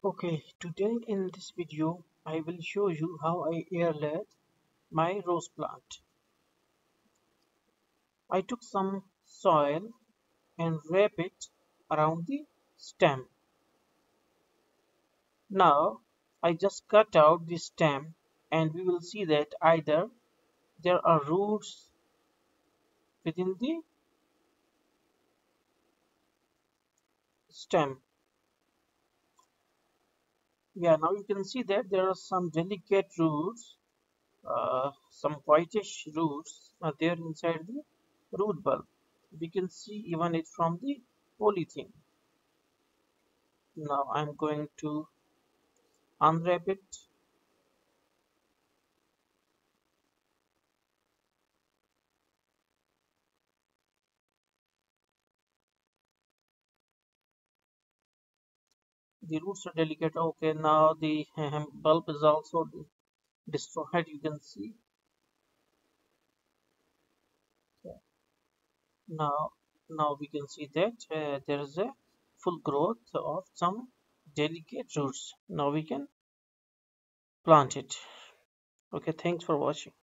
Okay, today in this video I will show you how I air-laid my rose plant. I took some soil and wrap it around the stem. Now I just cut out the stem and we will see that either there are roots within the stem. Yeah, now you can see that there are some delicate roots, some whitish roots are there inside the root bulb. We can see even it from the polythene. Now I'm going to unwrap it. The roots are delicate. Okay, now the bulb is also destroyed. You can see. Okay. Now, now we can see that there is a full growth of some delicate roots. Now we can plant it. Okay, thanks for watching.